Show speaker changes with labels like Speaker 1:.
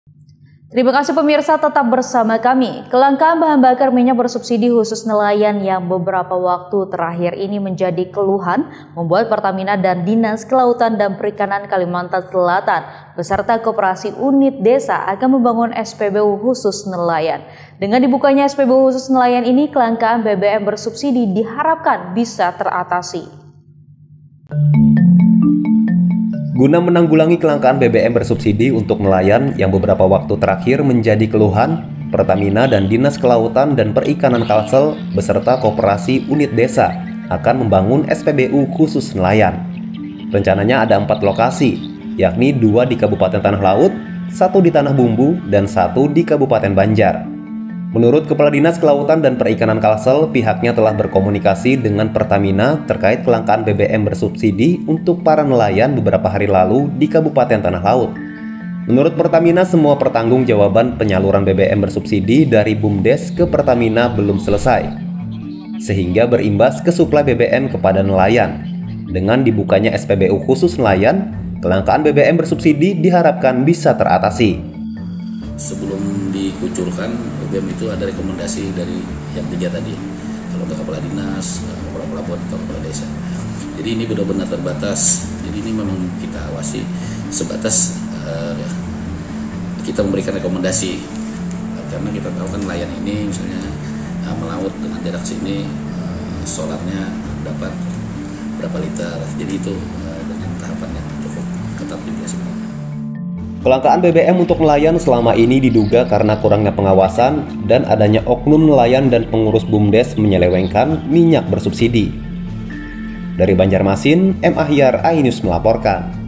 Speaker 1: Terima kasih pemirsa, tetap bersama kami. Kelangkaan bahan bakar minyak bersubsidi khusus nelayan yang beberapa waktu terakhir ini menjadi keluhan membuat Pertamina dan Dinas Kelautan dan Perikanan Kalimantan Selatan beserta Koperasi Unit Desa akan membangun SPBU khusus nelayan. Dengan dibukanya SPBU khusus nelayan ini, kelangkaan BBM bersubsidi diharapkan bisa teratasi.
Speaker 2: Guna menanggulangi kelangkaan BBM bersubsidi untuk nelayan yang beberapa waktu terakhir menjadi keluhan, Pertamina dan Dinas Kelautan dan Perikanan Kalsel beserta Koperasi Unit Desa akan membangun SPBU khusus nelayan. Rencananya ada 4 lokasi, yakni 2 di Kabupaten Tanah Laut, 1 di Tanah Bumbu, dan 1 di Kabupaten Banjar. Menurut Kepala Dinas Kelautan dan Perikanan Kalsel, pihaknya telah berkomunikasi dengan Pertamina terkait kelangkaan BBM bersubsidi untuk para nelayan beberapa hari lalu di Kabupaten Tanah Laut. Menurut Pertamina, semua pertanggungjawaban penyaluran BBM bersubsidi dari BUMDes ke Pertamina belum selesai, sehingga berimbas ke suplai BBM kepada nelayan. Dengan dibukanya SPBU khusus nelayan, kelangkaan BBM bersubsidi diharapkan bisa teratasi.
Speaker 3: Sebelum dikucurkan BBM itu ada rekomendasi dari yang 3 tadi, kalau ke kepala dinas, kepala pelabuhan, kepala desa. Jadi ini benar-benar terbatas. Jadi ini memang kita awasi sebatas kita memberikan rekomendasi, karena kita tahu kan nelayan ini misalnya melaut dengan jarak sini, solarnya dapat berapa liter. Jadi itu dengan tahapan yang cukup ketat dibiasakan.
Speaker 2: Kelangkaan BBM untuk nelayan selama ini diduga karena kurangnya pengawasan dan adanya oknum nelayan dan pengurus BUMDes menyelewengkan minyak bersubsidi. Dari Banjarmasin, M. Ahyar, iNews melaporkan.